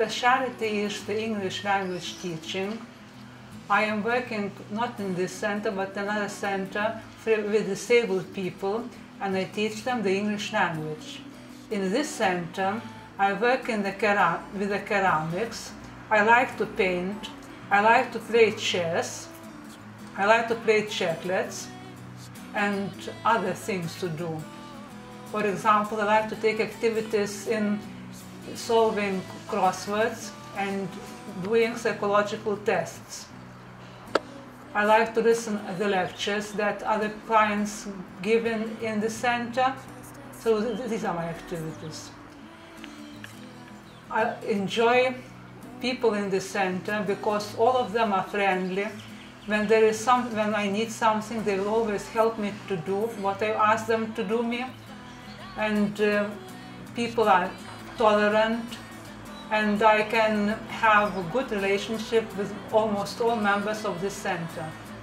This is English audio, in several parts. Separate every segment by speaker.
Speaker 1: specialty is the English language teaching. I am working not in this center, but another center with disabled people, and I teach them the English language. In this center, I work with the ceramics. I like to paint. I like to play chess. I like to play checkers and other things to do. For example, I like to take activities in solving crosswords and doing psychological tests. I like to listen to the lectures that other clients give in the center. So these are my activities. I enjoy people in the center because all of them are friendly. When I need something, they will always help me to do what I ask them to do me. And people are tolerant, and I can have a good relationship with almost all members of the center.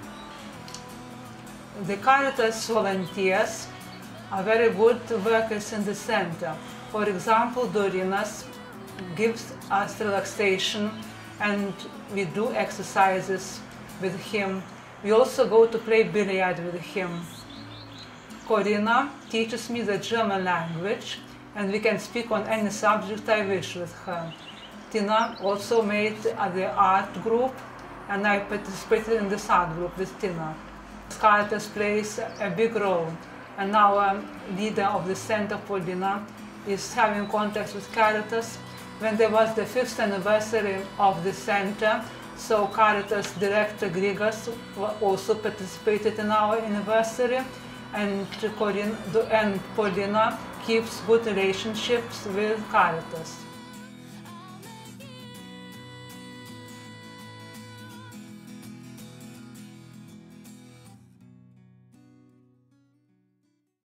Speaker 1: The Caritas volunteers are very good workers in the center. For example, Dorinas gives us relaxation, and we do exercises with him. We also go to play billiard with him. Corina teaches me the German language, and we can speak on any subject I wish with her. Tina also made the art group, and I participated in this art group with Tina. Caritas plays a big role, and our leader of the center, Paulina, is having contacts with Caritas. When there was the 5th anniversary of the center, so Caritas director Grigas also participated in our anniversary, and Paulina keeps good relationships with Caritas.